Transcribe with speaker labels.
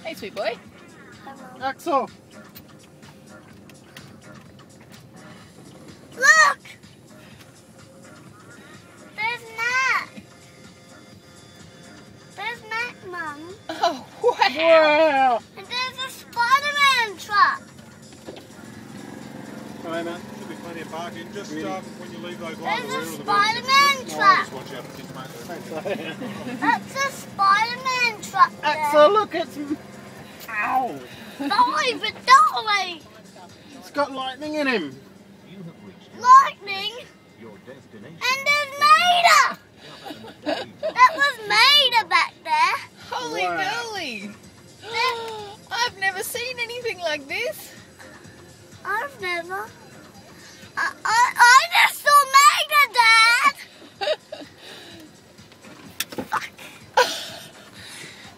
Speaker 1: Hey, sweet boy.
Speaker 2: Axyl.
Speaker 3: Look! There's Mack. There's Mack, Mum.
Speaker 1: Oh, wow.
Speaker 2: Wow.
Speaker 3: And there's a Spider-Man truck.
Speaker 2: Hi, man.
Speaker 4: There'll be plenty of parking. Just when you leave those
Speaker 3: There's
Speaker 4: lines,
Speaker 3: a
Speaker 4: the rear of the
Speaker 3: Spider-Man
Speaker 4: building.
Speaker 3: truck.
Speaker 4: Just watch out for kids, mate.
Speaker 3: That's a Spider-Man truck there.
Speaker 2: Axyl, look, it's... Ow.
Speaker 3: Dive it that way.
Speaker 2: It's got lightning in him.
Speaker 3: Lightning. And there's Maida. That was